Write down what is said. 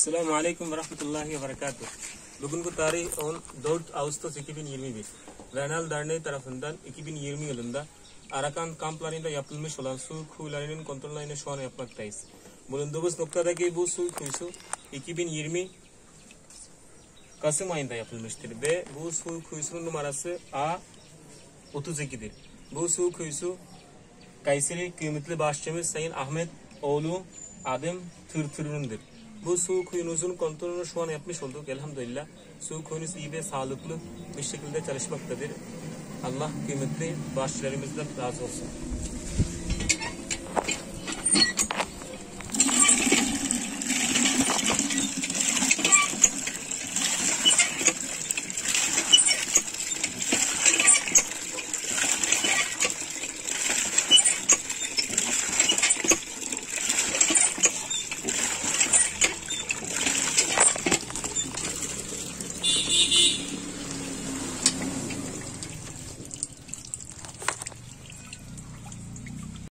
Esselamu Aleyküm ve Rahmetullahi ve Berekatuhu. Bugünkü tarih 14 Ağustos 2021. Renal Derneği tarafından 2020 yılında Arakan kamplarında yapılmış olan su kuyularının kontrollerini şu an yapmaktayız. Bulunduğumuz noktadaki bu su kuyusu 2020 Kasım ayında yapılmıştır ve bu su kuyusunun numarası A32'dir. Bu su kuyusu Kayseri kıymetli başçımız Sayın Ahmet oğlu Adem Tırtır'ındır. Bu su kuyunuzun kontrolünü şu an yapmış olduk elhamdülillah. Su kuyunuz iyi ve sağlıklı bir şekilde çalışmaktadır. Allah kıymetli başçılarımızdan razı olsun.